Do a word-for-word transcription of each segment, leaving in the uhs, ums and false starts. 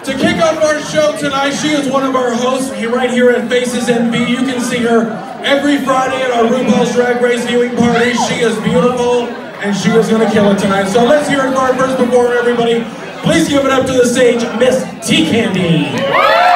To kick off our show tonight, she is one of our hosts right here at Faces N V. You can see her every Friday at our RuPaul's Drag Race viewing party. She is beautiful, and she is going to kill it tonight. So let's hear it for our first performer, everybody. Please give it up to the stage, Miss TCandy.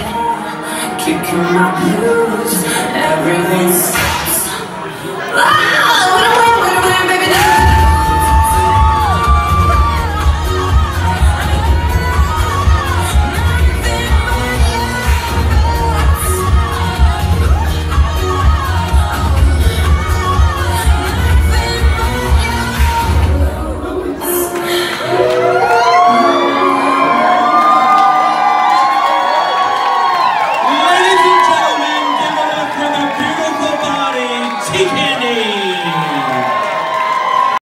Kicking my blues, everything stops.